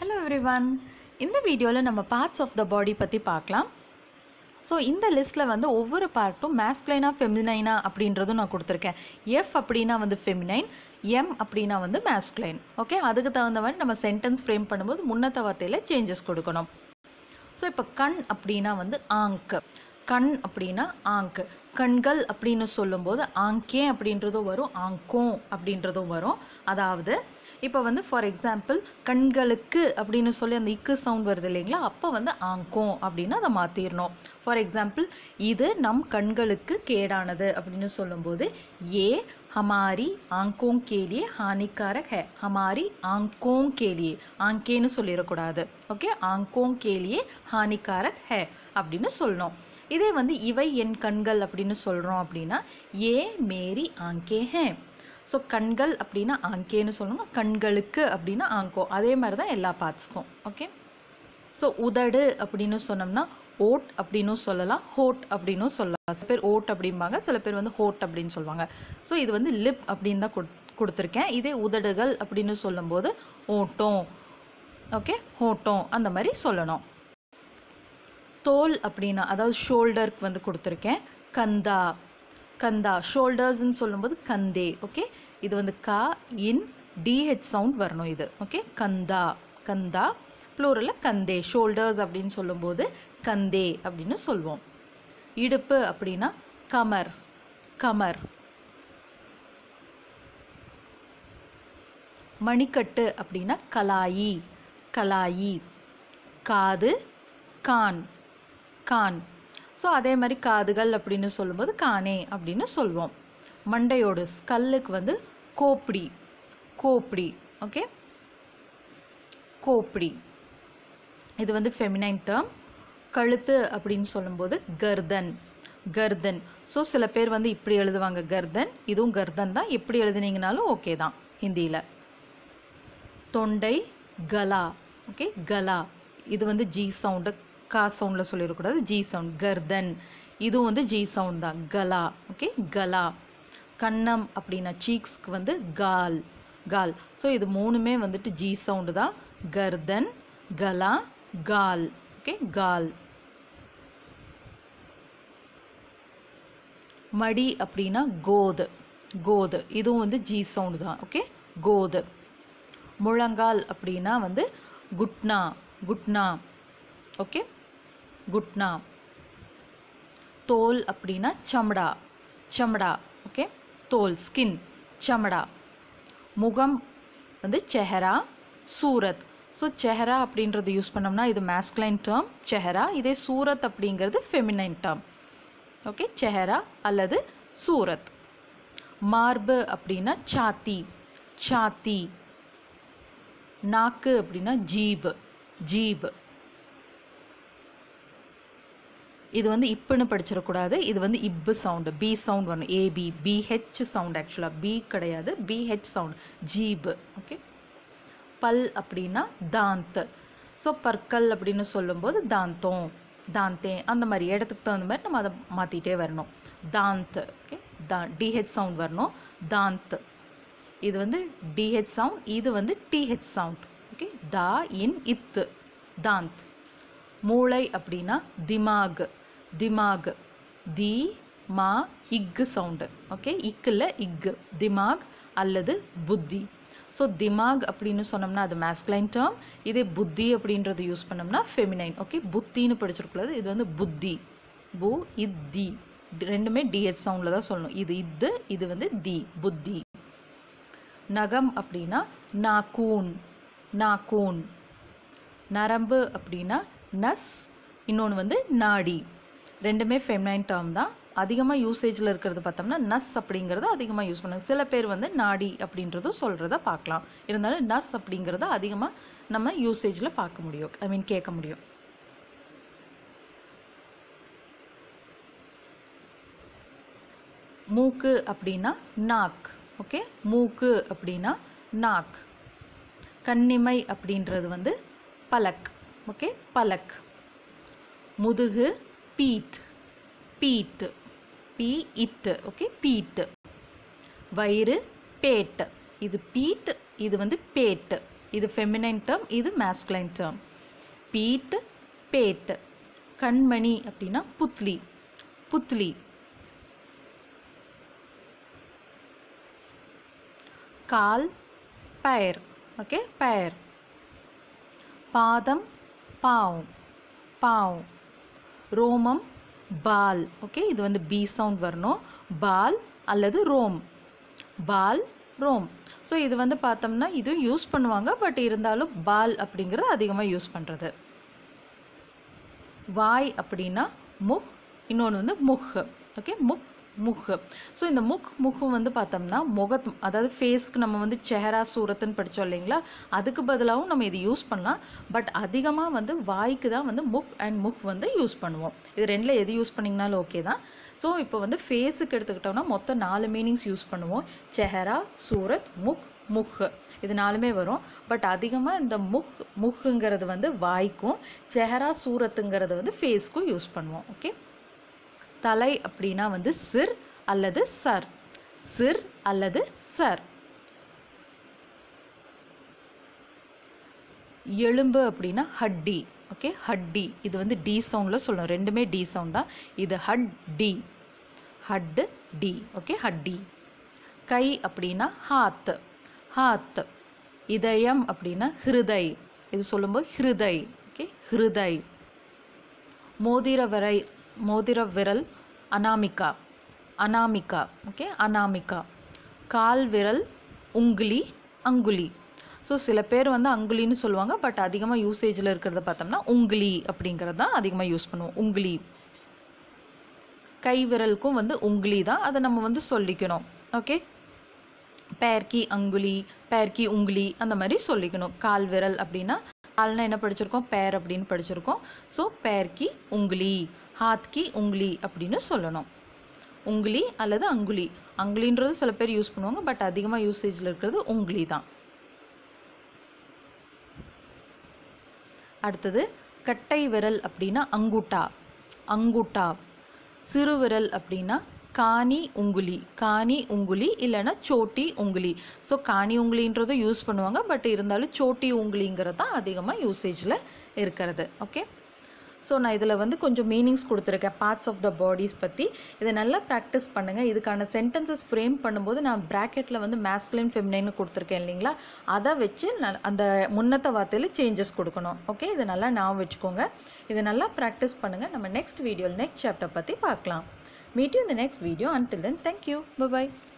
Hello everyone. இந்த வீடியோல நம்ம parts of the body பத்தி பார்க்கலாம். ஸோ இந்த லிஸ்ட்டில் வந்து ஒவ்வொரு பார்ட்டும் மேஸ்குலைனா ஃபெமினைனா அப்படின்றதும் நான் கொடுத்துருக்கேன். எஃப் அப்படின்னா வந்து ஃபெமினைன், எம் அப்படின்னா வந்து மேஸ்குலைன். ஓகே, அதுக்கு தகுந்த மாதிரி நம்ம சென்டென்ஸ் ஃப்ரேம் பண்ணும்போது முன்னத்த வார்த்தையில் சேஞ்சஸ் கொடுக்கணும். ஸோ இப்போ கண் அப்படின்னா வந்து ஆங்கு, கண் அப்படின்னா ஆங்கு, கண்கள் அப்படின்னு சொல்லும்போது ஆங்கே அப்படின்றதும் வரும், ஆங்கோம் அப்படின்றதும் வரும். அதாவது இப்போ வந்து ஃபார் எக்ஸாம்பிள் கண்களுக்கு அப்படின்னு சொல்லி அந்த இக்கு சவுண்ட் வருது இல்லைங்களா, அப்போ வந்து ஆங்கோம் அப்படின்னு அதை மாற்றிடணும். ஃபார் எக்ஸாம்பிள் இது நம் கண்களுக்கு கேடானது அப்படின்னு சொல்லும்போது ஏ हमारी आंखों के लिए हानिकारक है, हमारी आंखों के लिए, आंखेன்னு சொல்லிடக்கூடாது. ஓகே, आंखों के लिए हानिकारक है அப்படின்னு சொல்லணும். இதே வந்து இவை என் கண்கள் அப்படின்னு சொல்கிறோம் அப்படின்னா ஏ மேரி ஆங்கே ஹே. ஸோ கண்கள் அப்படின்னா ஆங்கேன்னு சொல்லணும், கண்களுக்கு அப்படின்னா ஆங்கோ. அதே மாதிரி தான் எல்லா பார்ட்ஸ்க்கும். ஓகே, ஸோ உதடு அப்படின்னு சொன்னோம்னா ஓட் அப்படின்னு சொல்லலாம், ஹோட் அப்படின்னு சொல்லலாம். சில பேர் ஓட் அப்படிம்பாங்க, சில பேர் வந்து ஹோட் அப்படின்னு சொல்லுவாங்க. ஸோ இது வந்து லிப் அப்படின்னு தான் கொடுத்துருக்கேன். இதே உதடுகள் அப்படின்னு சொல்லும்போது ஓட்டோம், ஓகே, ஹோட்டோம் அந்த மாதிரி சொல்லணும். தோல் அப்படின்னா அதாவது ஷோல்டருக்கு வந்து கொடுத்துருக்கேன் கந்தா, கந்தா. ஷோல்டர்ஸ்ன்னு சொல்லும்போது கந்தே. ஓகே, இது வந்து கா இன் டிஹெச் சவுண்ட் வரணும் இது. ஓகே, கந்தா, கந்தா. ப்ளூரலில் கந்தே. ஷோல்டர்ஸ் அப்படின்னு சொல்லும்போது கந்தே அப்படின்னு சொல்வோம். இடுப்பு அப்படின்னா கமர், கமர். மணிக்கட்டு அப்படின்னா கலாயி, கலாயி. காது கான், கான். ஸோ அதே மாதிரி காதுகள் அப்படின்னு சொல்லும்போது கானே அப்படின்னு சொல்வோம். மண்டையோடு ஸ்கல்லுக்கு வந்து கோப்டி, கோப்டி. ஓகே, கோப்டி. இது வந்து ஃபெமினைன் டேர்ம். கழுத்து அப்படின்னு சொல்லும்போது கர்தன், கர்தன். ஸோ சில பேர் வந்து இப்படி எழுதுவாங்க கர்தன், இதுவும் கர்தன் தான். எப்படி எழுதுனீங்கனாலும் ஓகே தான் ஹிந்தியில். தொண்டை கலா. ஓகே, கலா. இது வந்து ஜி சவுண்டு, கா சவுண்டில் சொல்லிடக்கூடாது, ஜி சவுண்ட். கர்தன் இதுவும் வந்து ஜி சவுண்ட் தான், கலா. ஓகே, கலா. கன்னம் அப்படின்னா சீக்ஸ்க்கு வந்து கால், கால். ஸோ இது மூணுமே வந்துட்டு ஜி சவுண்டு தான், கர்தன், கலா, கால். ஓகே, கால். மடி அப்படின்னா கோது, கோது. இதுவும் வந்து ஜி சவுண்டு தான். ஓகே, கோது. முழங்கால் அப்படின்னா வந்து குட்னா, குட்னா. ஓகே, குட்னா. தோல் அப்படின்னா சமடா, சமடா. ஓகே, தோல், ஸ்கின், சமடா. முகம் வந்து செஹரா, சூரத். ஸோ செஹரா அப்படின்றது யூஸ் பண்ணோம்னா இது மேஸ்குலைன் டேர்ம் செஹரா. இதே சூரத் அப்படிங்கிறது ஃபெமினைன் டேர்ம். ஓகே, செஹரா அல்லது சூரத். மார்பு அப்படின்னா சாத்தி, சாத்தி. நாக்கு அப்படின்னா ஜீப், ஜீப். இது வந்து இப்புன்னு படிச்சிடக்கூடாது, இது வந்து இப்பு சவுண்டு, பி சவுண்ட் வரணும், ஏபி, பிஹெச் சவுண்ட். ஆக்சுவலாக பி கிடையாது, பிஹெச் சவுண்ட், ஜீப். ஓகே, பல் அப்படின்னா தாந்த். ஸோ பற்கள் அப்படின்னு சொல்லும்போது தாந்தோம், தாந்தே. அந்த மாதிரி இடத்துக்கு தகுந்த மாதிரி நம்ம அதை மாற்றிட்டே வரணும். தாந்த். ஓகே, டிஹெச் சவுண்ட் வரணும், தாந்த். இது வந்து டிஹெச் சவுண்ட், இது வந்து டிஹெச் சவுண்ட். ஓகே, தா இன் இத்து, தாந்த். மூளை அப்படின்னா திமாக், திமாக். தி மா இக்கு சவுண்டு. ஓகே, இக்கில் இக்கு, திமாக் அல்லது புத்தி. ஸோ திமாக் அப்படின்னு சொன்னோம்னா அது மேஸ்குலைன் டேர்ம். இதே புத்தி அப்படின்றது யூஸ் பண்ணோம்னா ஃபெமினைன். ஓகே, புத்தின்னு படிச்சிருக்கூடாது, இது வந்து புத்தி, பு இத்தி. ரெண்டுமே டிஹெச் சவுண்டில் தான் சொல்லணும். இது இத்து, இது வந்து தி, புத்தி. நகம் அப்படின்னா நாக்கூன், நாக்கூன். நரம்பு அப்படின்னா நஸ், இன்னொன்று வந்து நாடி. ரெண்டுமே ஃபெமினைன் டேர்ம் தான். அதிகமாக யூசேஜில் இருக்கிறது பார்த்தோம்னா நஸ் அப்படிங்கிறத அதிகமாக யூஸ் பண்ணுங்க. சில பேர் வந்து நாடி அப்படின்றதும் சொல்கிறத பார்க்கலாம். இருந்தாலும் நஸ் அப்படிங்கிறத அதிகமாக நம்ம யூசேஜில் பார்க்க முடியும், ஐ மீன் கேட்க முடியும். மூக்கு அப்படின்னா நாக். ஓகே, மூக்கு அப்படின்னா நாக். கண்ணிமை அப்படின்றது வந்து பலக். ஓகே, பலக். முதுகு பீட், பீட், பி இட்டு. ஓகே, பீட். வயிறு பேட். இது பீட், இது வந்து பேட். இது ஃபெமினைன் டேர்ம், இது மேஸ்குலைன் டேர்ம். பீட், பேட். கண்மணி அப்படின்னா புத்லி, புத்லி. கால், पैर. ஓகே, पैर. பாதம், பாவ், பாவ். ரோமம், பால். ஓகே, இது வந்து பி சவுண்ட் வரணும். பால் அல்லது ரோம், பால், ரோம். ஸோ இது வந்து பார்த்தோம்னா இதுவும் யூஸ் பண்ணுவாங்க, பட் இருந்தாலும் பால் அப்படிங்கிறது அதிகமாக யூஸ் பண்ணுறது. வாய் அப்படின்னா முக், இன்னொன்று வந்து முக். ஓகே, முக், முக். ஸோ இந்த முக், முக்கு வந்து பார்த்தோம்னா முகத், அதாவது ஃபேஸ்க்கு நம்ம வந்து செஹரா சூரத்துன்னு படித்தோம் இல்லைங்களா, அதுக்கு பதிலாகவும் நம்ம இது யூஸ் பண்ணலாம். பட் அதிகமாக வந்து வாய்க்கு தான் வந்து முக் அண்ட் முக் வந்து யூஸ் பண்ணுவோம். இது ரெண்டில் எது யூஸ் பண்ணிங்கனாலும் ஓகே தான். ஸோ இப்போ வந்து ஃபேஸுக்கு எடுத்துக்கிட்டோம்னா மொத்தம் 4 மீனிங்ஸ் யூஸ் பண்ணுவோம். செஹரா, சூரத், முக், முக். இது 4மே வரும். பட் அதிகமாக இந்த முக், முக்குங்கிறது வந்து வாய்க்கும், செஹரா சூரத்துங்கிறது வந்து ஃபேஸ்க்கும் யூஸ் பண்ணுவோம். ஓகே. தலை அப்படின்னா வந்து சிர் அல்லது சர், சிர் அல்லது சர். எலும்பு அப்படின்னா ஹட்டி. ஓகே, ஹட்டி. இது வந்து டி சவுண்டில் சொல்லணும், ரெண்டுமே டி சவுண்ட் தான். இது ஹட் டி, ஹட் டி. ஓகே, ஹட்டி. கை அப்படின்னா ஹாத், ஹாத். இதயம் அப்படின்னா ஹிருதய், இது சொல்லும்போது ஹிருதய். ஓகே, ஹிருதய். மோதிர விரல் அனாமிகா, அனாமிகா. ஓகே, அனாமிகா. கால் விரல் உங்குலி, அங்குலி. ஸோ சில பேர் வந்து அங்குலின்னு சொல்லுவாங்க, பட் அதிகமாக யூசேஜில் இருக்கிறத பார்த்தோம்னா உங்குலி அப்படிங்கிறது தான் அதிகமாக யூஸ் பண்ணுவோம், உங்குலி. கை விரலுக்கும் வந்து உங்குலி தான், அதை நம்ம வந்து சொல்லிக்கணும். ஓகே, பேர்கி அங்குலி, பேர்கி உங்குலி அந்த மாதிரி சொல்லிக்கணும். கால் விரல் அப்படின்னா, கால்னா என்ன படிச்சிருக்கோம், பேர் அப்படின்னு படிச்சிருக்கோம். ஸோ பேர்கி உங்குலி, ஹாத்கி உங்குலி அப்படின்னு சொல்லணும். உங்குலி அல்லது அங்குலி. அங்குலின்றது சில பேர் யூஸ் பண்ணுவாங்க, பட் அதிகமாக யூசேஜில் இருக்கிறது உங்குலி தான். அடுத்தது கட்டை விரல் அப்படின்னா அங்குட்டா, அங்குட்டா. சிறு விரல் அப்படின்னா காணி உங்குலி, காணி உங்குலி இல்லைன்னா சோட்டி உங்குலி. ஸோ காணி உங்குலின்றதும் யூஸ் பண்ணுவாங்க, பட் இருந்தாலும் சோட்டி உங்குலிங்கிறது தான் அதிகமாக யூசேஜில் இருக்கிறது. ஓகே, ஸோ நான் இதில் வந்து கொஞ்சம் மீனிங்ஸ் கொடுத்துருக்கேன் பார்ட்ஸ் ஆஃப் த பாடிஸ் பற்றி. இதை நல்லா ப்ராக்டிஸ் பண்ணுங்கள். இதுக்கான சென்டென்சஸ் ஃப்ரேம் பண்ணும்போது நான் ப்ராக்கெட்டில் வந்து மேஸ்குலைன் ஃபெமினைன்னு கொடுத்துருக்கேன் இல்லைங்களா, அதை வச்சு அந்த முன்னத்த வார்த்தையில் சேஞ்சஸ் கொடுக்கணும். ஓகே, இதை நல்லா ஞாபகம் வச்சுக்கோங்க. இதை நல்லா ப்ராக்டிஸ் பண்ணுங்கள். நம்ம நெக்ஸ்ட் வீடியோவில் நெக்ஸ்ட் சாப்டர் பற்றி பார்க்கலாம். Meet you in the next video. Until then, thank you. Bye-bye.